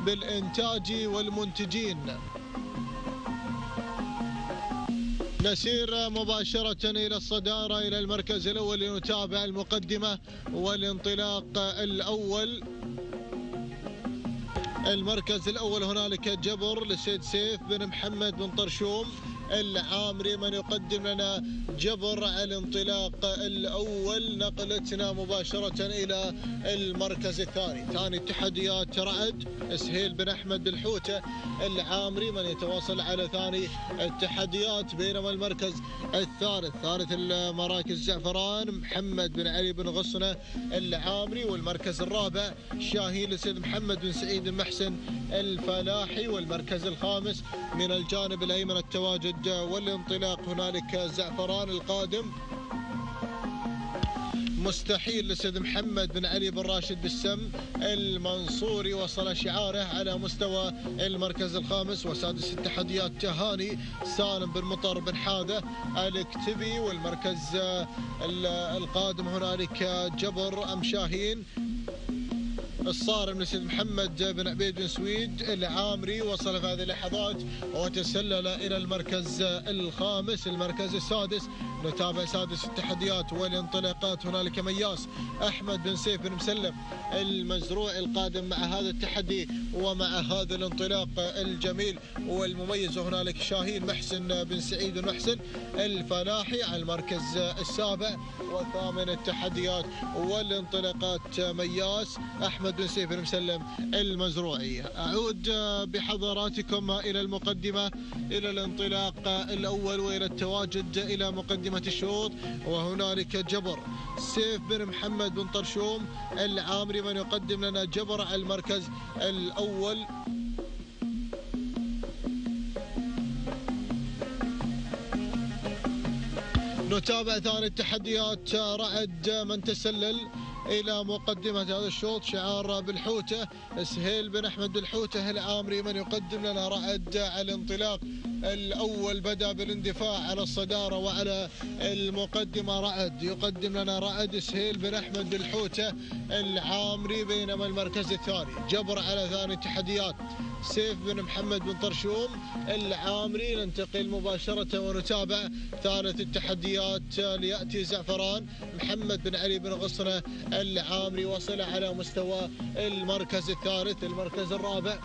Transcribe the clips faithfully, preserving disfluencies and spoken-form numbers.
بالإنتاج والمنتجين. نسير مباشرة إلى الصدارة إلى المركز الأول لنتابع المقدمة والانطلاق الأول. المركز الأول هنالك جبر لسيد سيف بن محمد بن طرشوم العامري من يقدم لنا جبر الانطلاق الأول. نقلتنا مباشرة إلى المركز الثاني. ثاني التحديات رعد سهيل بن أحمد الحوتة العامري من يتواصل على ثاني التحديات، بينما المركز الثالث ثالث المراكز زعفران محمد بن علي بن غصنة العامري، والمركز الرابع شاهين لسيد محمد بن سعيد المحسن الفلاحي، والمركز الخامس من الجانب الأيمن التواجد والانطلاق هنالك زعفران القادم مستحيل لسيد محمد بن علي بن راشد بالسم المنصوري، وصل شعاره على مستوى المركز الخامس. وسادس التحديات تهاني سالم بن مطر بن حاده الكتبي، والمركز القادم هنالك جبر أم شاهين الصارم لسيد محمد بن عبيد بن سويد العامري، وصل في هذه اللحظات وتسلل إلى المركز الخامس. المركز السادس نتابع سادس التحديات والانطلاقات. هنالك مياس أحمد بن سيف بن مسلم المزروع القادم مع هذا التحدي ومع هذا الانطلاق الجميل والمميز. وهنالك شاهين محسن بن سعيد المحسن الفلاحي على المركز السابع. وثامن التحديات والانطلاقات مياس أحمد بن سيف بن مسلم المزروعي. أعود بحضراتكم إلى المقدمة إلى الانطلاق الأول وإلى التواجد إلى مقدمة الشوط. وهنالك جبر سيف بن محمد بن طرشوم العامري من يقدم لنا جبر على المركز الأول. نتابع ثاني التحديات رعد من تسلل إلى مقدمة هذا الشوط شعار بالحوتة سهيل بن أحمد الحوتة العامري من يقدم لنا رعد على الانطلاق الأول. بدأ بالاندفاع على الصدارة وعلى المقدمة. رعد يقدم لنا رعد سهيل بن أحمد الحوتة العامري، بينما المركز الثاني جبر على ثاني التحديات سيف بن محمد بن طرشوم العامري. ننتقل مباشرة ونتابع ثالث التحديات ليأتي زعفران محمد بن علي بن غصنة العامري، وصل على مستوى المركز الثالث. المركز الرابع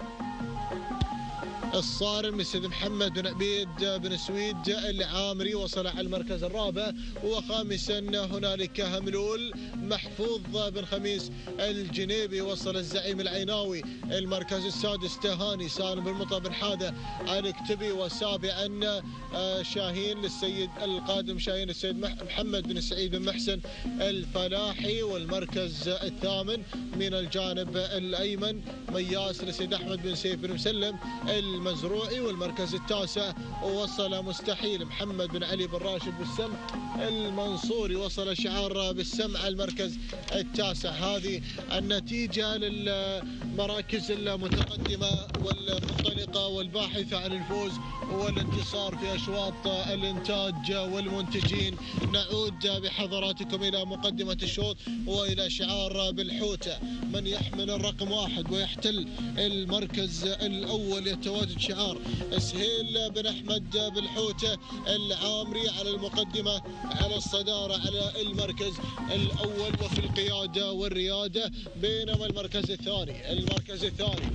الصارم لسيد محمد بن عبيد بن سويد العامري، وصل على المركز الرابع. وخامسا هنالك هملول محفوظ بن خميس الجنيبي، وصل الزعيم العيناوي. المركز السادس تهاني سالم بن مطر بن حاده الكتبي. وسابعا شاهين للسيد القادم شاهين السيد محمد بن سعيد بن محسن الفلاحي. والمركز الثامن من الجانب الأيمن مياس لسيد أحمد بن سيف بن مسلم المزروعي. والمركز التاسع وصل مستحيل محمد بن علي بن راشد بالسم المنصوري، وصل شعار بالسم على المركز التاسع. هذه النتيجة للمراكز المتقدمة والمنطلقة والباحثة عن الفوز والانتصار في أشواط الإنتاج والمنتجين. نعود بحضراتكم إلى مقدمة الشوط وإلى شعار بالحوتة من يحمل الرقم واحد ويحتل المركز الأول. يتواجد شعار سهيل بن أحمد بالحوتة العامري على المقدمة على الصدارة على المركز الأول وفي القيادة والريادة، بينما المركز الثاني المركز الثاني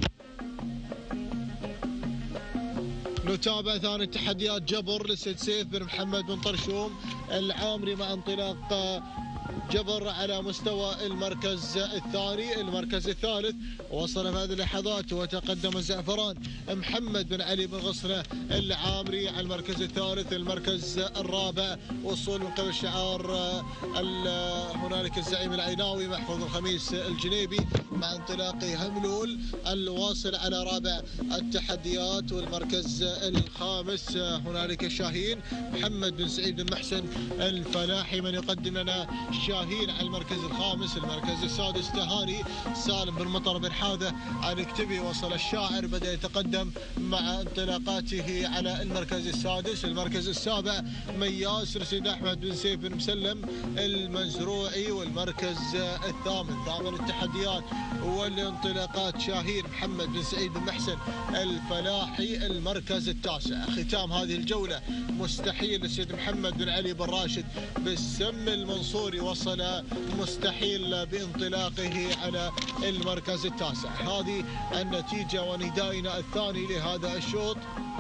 نتابع ثاني التحديات جبر لسيد سيف بن محمد بن طرشوم العامري مع انطلاق جبر على مستوى المركز الثاني. المركز الثالث وصل في هذه اللحظات وتقدم الزعفران محمد بن علي بن غصنة العامري على المركز الثالث. المركز الرابع وصول من قبل شعار هنالك الزعيم العيناوي محفوظ الخميس الجنيبي مع انطلاق هملول الواصل على رابع التحديات. والمركز الخامس هنالك شاهين محمد بن سعيد بن محسن الفلاحي من يقدم لنا شاهين على المركز الخامس. المركز السادس تهاني سالم بن مطر بن حاذة عن كتبي. وصل الشاعر بدأ يتقدم مع انطلاقاته على المركز السادس. المركز السابع مياس رشيد أحمد بن سيف بن مسلم المزروعي. والمركز الثامن ثامن التحديات والانطلاقات شاهين محمد بن سعيد بن محسن الفلاحي. المركز التاسع ختام هذه الجولة مستحيل السيد محمد بن علي بن راشد بالسم المنصوري. وصل مستحيل بانطلاقه على المركز التاسع. هذه النتيجة وندائنا الثاني لهذا الشوط.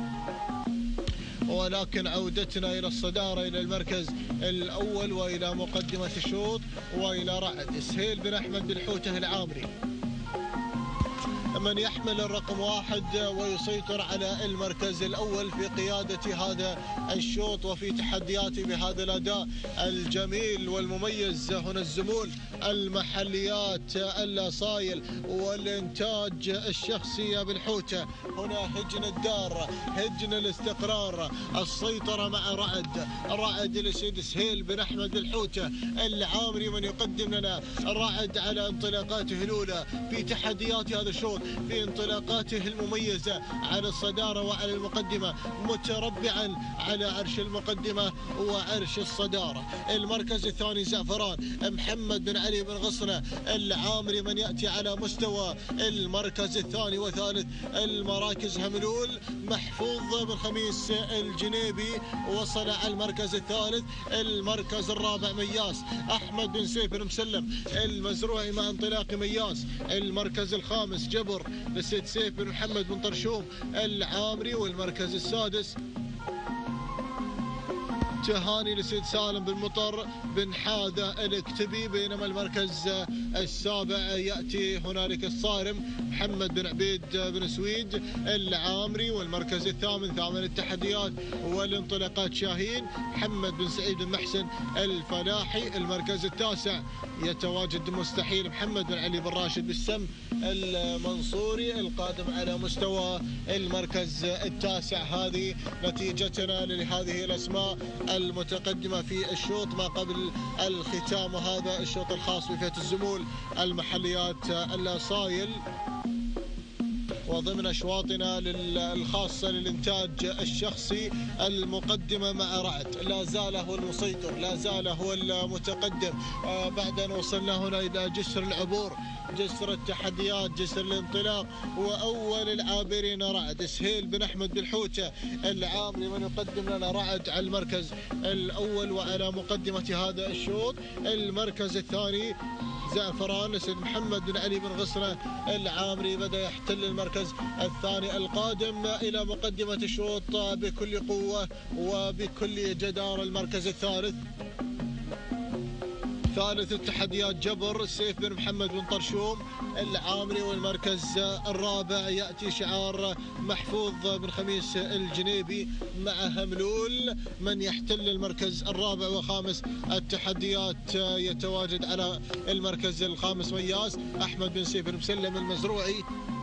ولكن عودتنا إلى الصدارة إلى المركز الأول وإلى مقدمة الشوط وإلى رعد سهيل بن أحمد بن حوته العامري من يحمل الرقم واحد ويسيطر على المركز الأول في قيادة هذا الشوط وفي تحدياته بهذا الأداء الجميل والمميز. هنا الزمول المحليات الأصايل والإنتاج الشخصي بالحوتة. هنا هجن الدار هجن الاستقرار السيطرة مع رعد رعد لسيد سهيل بن أحمد الحوتة العامري من يقدم لنا رعد على انطلاقاته الأولى في تحديات هذا الشوط في انطلاقاته المميزة على الصدارة وعلى المقدمة متربعا على عرش المقدمة وعرش الصدارة. المركز الثاني زعفران محمد بن علي بن غصنة العامري من يأتي على مستوى المركز الثاني وثالث المراكز هملول محفوظ بن خميس الجنيبي وصل على المركز الثالث. المركز الرابع مياس أحمد بن سيف بن مسلم المزروعي مع انطلاق مياس. المركز الخامس جبر للسيد سيف بن محمد بن طرشوم العامري. والمركز السادس تهاني لسيد سالم بن مطر بن حاذة الكتبي. بينما المركز السابع يأتي هنالك الصارم محمد بن عبيد بن سويد العامري. والمركز الثامن ثامن التحديات والانطلاقات شاهين محمد بن سعيد بن محسن الفلاحي. المركز التاسع يتواجد مستحيل محمد بن علي بن راشد بالسم المنصوري القادم على مستوى المركز التاسع. هذه نتيجتنا لهذه الأسماء المتقدمة في الشوط ما قبل الختام. وهذا الشوط الخاص بفئة الزمول المحليات الأصايل وضمن أشواطنا الخاصة للإنتاج الشخصي. المقدمة مع رعد لا زال هو المسيطر لا زال هو المتقدم. آه بعد أن وصلنا هنا إلى جسر العبور جسر التحديات جسر الانطلاق وأول العابرين رعد سهيل بن أحمد بن حوته العامري من يقدم لنا رعد على المركز الأول وعلى مقدمة هذا الشوط. المركز الثاني زعفران السيد محمد بن علي بن غصنة العامري بدأ يحتل المركز الثاني القادم إلى مقدمة الشوط بكل قوة وبكل جدارة. المركز الثالث ثالث التحديات جبر سيف بن محمد بن طرشوم العامري. والمركز الرابع يأتي شعار محفوظ بن خميس الجنيبي مع هملول من يحتل المركز الرابع. وخامس التحديات يتواجد على المركز الخامس مياس أحمد بن سيف بن مسلم المزروعي.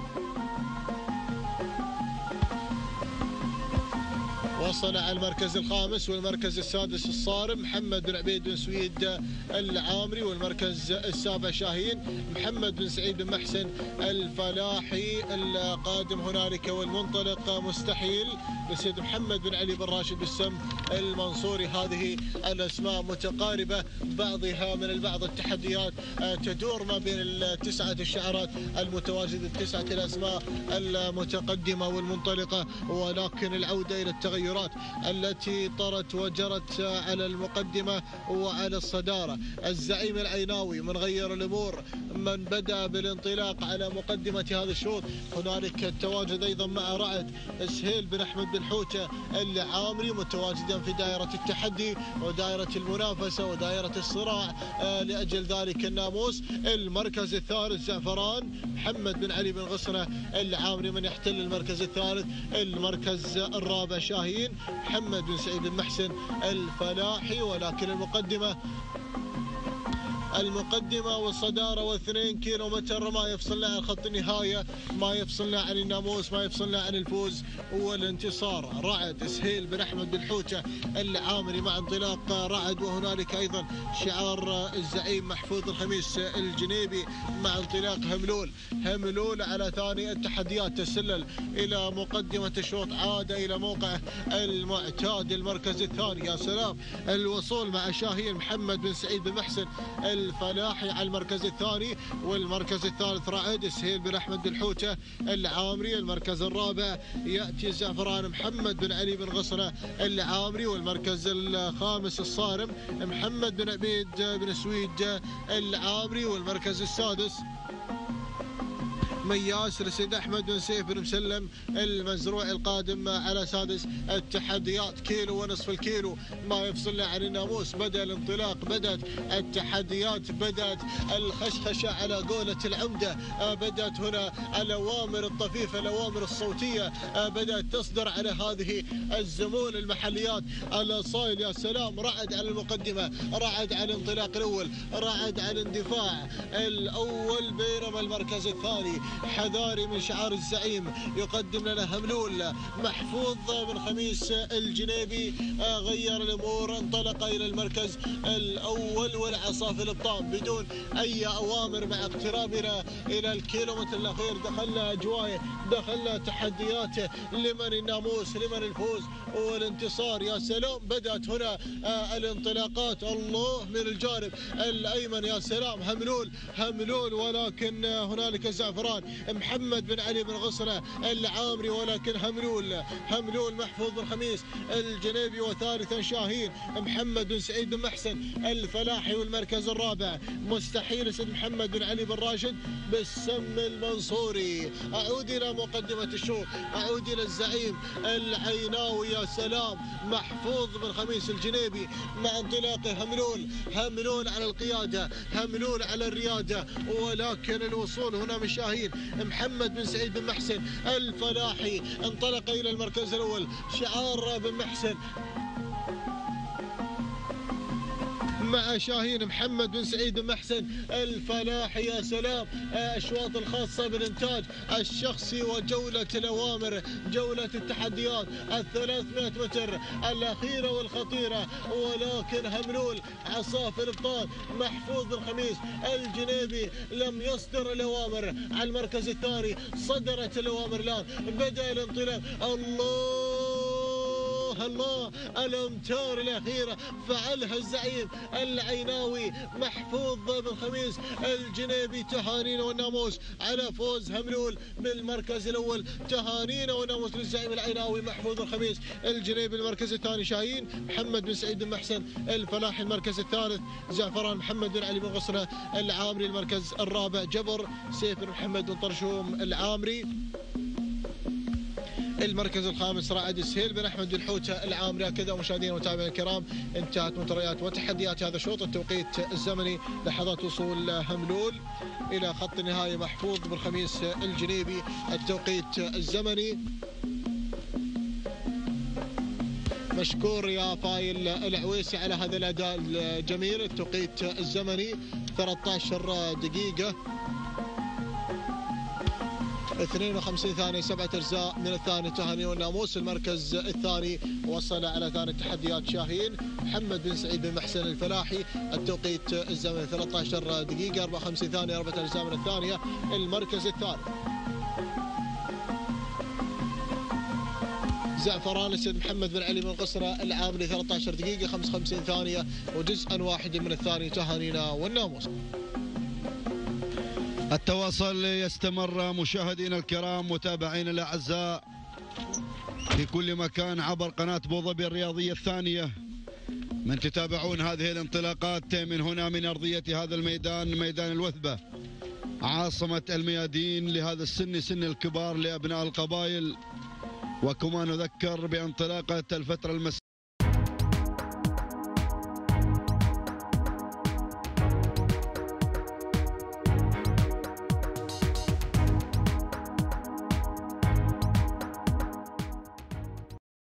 وصل على المركز الخامس. والمركز السادس الصارم محمد بن عبيد بن سويد العامري. والمركز السابع شاهين محمد بن سعيد بن محسن الفلاحي القادم هنالك. والمنطلق مستحيل لسيد محمد بن علي بن راشد بالسم المنصوري. هذه الأسماء متقاربة بعضها من البعض. التحديات تدور ما بين التسعة الشعارات المتواجدة التسعة الأسماء المتقدمة والمنطلقة. ولكن العودة إلى التغيرات التي طرت وجرت على المقدمة وعلى الصدارة. الزعيم العيناوي من غير الأمور من بدأ بالانطلاق على مقدمة هذا الشوط. هنالك التواجد أيضا مع رعد سهيل بن أحمد بن حوته العامري متواجدا في دائرة التحدي ودائرة المنافسة ودائرة الصراع لأجل ذلك الناموس. المركز الثالث زعفران محمد بن علي بن غصنة العامري من يحتل المركز الثالث. المركز الرابع شاهين محمد بن سعيد بن محسن الفلاحي. ولكن المقدمة المقدمة والصدارة، واثنين كيلو متر ما يفصلنا عن خط النهاية، ما يفصلنا عن الناموس، ما يفصلنا عن الفوز والانتصار. رعد سهيل بن أحمد بن حوتة العامري مع انطلاق رعد، وهنالك أيضا شعار الزعيم محفوظ الخميس الجنيبي مع انطلاق هملول. هملول على ثاني التحديات تسلل إلى مقدمة الشوط، عاد إلى موقعه المعتاد المركز الثاني. يا سلام الوصول مع شاهين محمد بن سعيد بن محسن الفلاحي على المركز الثاني، والمركز الثالث رعد سهيل بن أحمد بن حوتة العامري. المركز الرابع يأتي زعفران محمد بن علي بن غصنة العامري، والمركز الخامس الصارم محمد بن عبيد بن سويد العامري، والمركز السادس مياس لسيد أحمد بن سيف بن مسلم المزروع القادم على سادس التحديات. كيلو ونصف الكيلو ما يفصلنا عن الناموس. بدأ الانطلاق، بدأت التحديات، بدأت الخشخشة على قولة العمدة، بدأت هنا الأوامر الطفيفة، الأوامر الصوتية بدأت تصدر على هذه الزمون المحليات الصايل. يا سلام رعد على المقدمة، رعد على الانطلاق الأول، رعد على الاندفاع الأول، بينما المركز الثاني حذاري من شعار الزعيم يقدم لنا هملول. محفوظ بن خميس الجنيبي غير الامور، انطلق الى المركز الاول والعصا في الابطال بدون اي اوامر. مع اقترابنا الى الكيلومتر الاخير دخلنا اجواء، دخلنا تحديات، لمن الناموس، لمن الفوز والانتصار. يا سلام بدات هنا الانطلاقات، الله من الجانب الايمن. يا سلام هملول هملول ولكن هنالك زعفران محمد بن علي بن غصنة العامري، ولكن هملول هملول محفوظ بن خميس الجنيبي، وثالثا شاهين محمد بن سعيد بن محسن الفلاحي، والمركز الرابع مستحيل سيد محمد بن علي بن راشد بالسم المنصوري. اعود الى مقدمة الشوط، اعود الى الزعيم العيناوي. يا سلام محفوظ بن خميس الجنيبي مع انطلاقه، هملول هملول على القيادة، هملول على الريادة، ولكن الوصول هنا من شاهين محمد بن سعيد بن محسن الفلاحي. انطلق الى المركز الاول، شعار بن محسن مع شاهين محمد بن سعيد بن محسن الفلاحي. يا سلام اشواط الخاصه بالانتاج الشخصي وجوله الاوامر، جوله التحديات الثلاثمائة متر الاخيره والخطيره، ولكن هملول عصاه في الابطال. محفوظ بن خميس الجنيبي لم يصدر الاوامر على المركز الثاني، صدرت الاوامر الان، بدا الانطلاق. الله الله الامتار الاخيره فعلها الزعيم العيناوي محفوظ بن خميس الجنيبي. تهانينا والناموس على فوز هملول بالمركز الاول، تهانينا والناموس للزعيم العيناوي محفوظ بن خميس الجنيبي. المركز الثاني شاهين محمد بن سعيد بن محسن الفلاحي، المركز الثالث زعفران محمد بن علي بن غصنة العامري، المركز الرابع جبر سيف بن محمد بن طرشوم العامري، المركز الخامس رعد سهيل بن احمد بن حوتة العامري. كذا مشاهدينا ومتابعينا الكرام انتهت مباريات وتحديات هذا الشوط. التوقيت الزمني لحظات وصول هملول الى خط النهايه محفوظ بن خميس الجنيبي. التوقيت الزمني مشكور يا فايل العويسي على هذا الاداء الجميل. التوقيت الزمني ثلاثة عشر دقيقه اثنين وخمسين ثانية، سبعة أجزاء من الثاني. تهاني والناموس. المركز الثاني وصل على ثاني التحديات شاهين محمد بن سعيد بن محسن الفلاحي. التوقيت الزمني ثلاثة عشر دقيقة أربعة وخمسين ثانية، أربعة أجزاء من الثانية. المركز الثالث زعفران السيد محمد بن علي بن غصنة العامري ثلاثة عشر دقيقة خمسة وخمسين ثانية وجزءا واحد من الثاني. تهانينا والناموس. التواصل يستمر مشاهدينا الكرام، متابعينا الاعزاء في كل مكان عبر قناه بوظبي الرياضيه الثانيه، من تتابعون هذه الانطلاقات من هنا من ارضيه هذا الميدان، ميدان الوثبه، عاصمه الميادين لهذا السن، سن الكبار لابناء القبائل. وكما نذكر بانطلاقه الفتره المسائيه